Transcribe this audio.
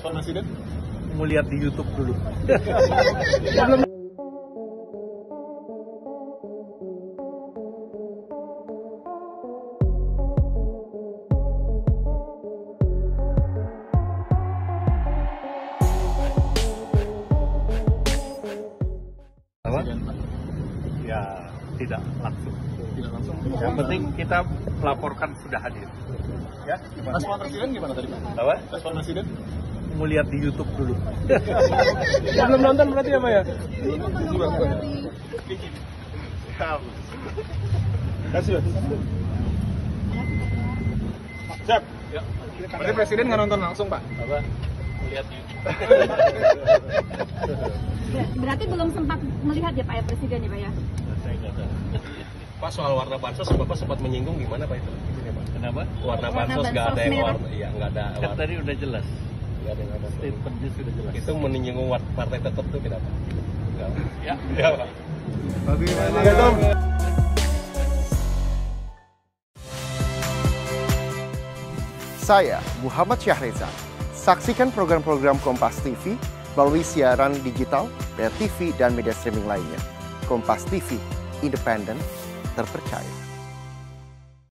Pak Presiden? Mau lihat di YouTube dulu. Ya, tidak langsung. Tidak langsung. Yang penting kita melaporkan sudah hadir. Ya, respon Presiden gimana tadi Pak? Apa? Respon Presiden? Mau lihat di YouTube dulu. Belum nonton berarti apa ya? Kasih. Siap. Ya. Berarti Presiden nggak nonton langsung Pak? Apa? Lihat di YouTube. Berarti belum sempat melihat ya Pak ya Presiden ya Pak ya? Saya nggak tahu. Pak, soal warna bansos Bapak sempat menyinggung gimana Pak itu? Kenapa? Warna bansos nggak ada yang warna, iya nggak ada. Kan tadi udah jelas. Nggak ada yang warna. Statementnya sudah jelas. Itu menyinggung partai tertentu kenapa? Enggak. Ya. Ya Pak. Ya, Tom. Saya Muhammad Syahreza. Saksikan program-program Kompas TV melalui siaran digital, pay TV, dan media streaming lainnya. Kompas TV, independen, terpercaya.